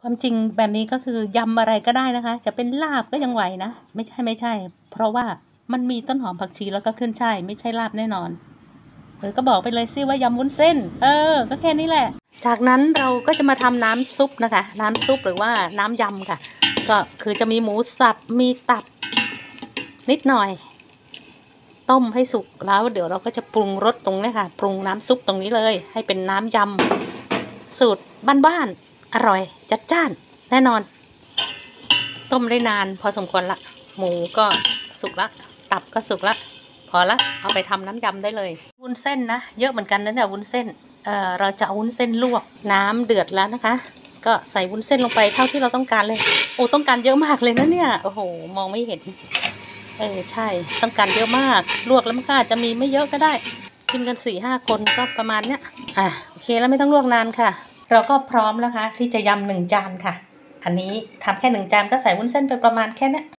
ความจริงแบบนี้ก็คือยำอะไรก็ได้นะคะ จะเป็นลาบก็ยังไหวนะไม่ใช่เพราะว่ามันมีต้นหอมผักชีแล้วก็ขึ้นช่ายไม่ใช่ลาบแน่นอนก็บอกไปเลยสิว่ายำวุ้นเส้นก็แค่นี้แหละจากนั้นเราก็จะมาทำน้ำซุปนะคะน้ำซุปหรือว่าน้ำยำค่ะก็คือจะมีหมูสับมีตับนิดหน่อยต้มให้สุกแล้วเดี๋ยวเราก็จะปรุงรสตรงนี้ค่ะปรุงน้ำซุปตรงนี้เลยให้เป็นน้ำยำสูตรบ้านๆอร่อยจัดจ้านแน่นอนต้มได้นานพอสมควรละหมูก็สุกละตับก็สุกละพอละเอาไปทำน้ำยำได้เลยวุ้นเส้นนะเยอะเหมือนกันนะเนี่ยวุ้นเส้นเราจะเอาวุ้นเส้นลวกน้ำเดือดแล้วนะคะก็ใส่วุ้นเส้นลงไปเท่าที่เราต้องการเลยโอ้ต้องการเยอะมากเลยนะเนี่ยโอ้โหมองไม่เห็นใช่ต้องการเยอะมากลวกแล้วมันก็อาจจะมีไม่เยอะก็ได้กินกัน4-5 คนก็ประมาณเนี้ยโอเคแล้วไม่ต้องลวกนานค่ะเราก็พร้อมแล้วค่ะที่จะยำ1 จานค่ะอันนี้ทำแค่1 จานก็ใส่วุ้นเส้นไปประมาณแค่นี้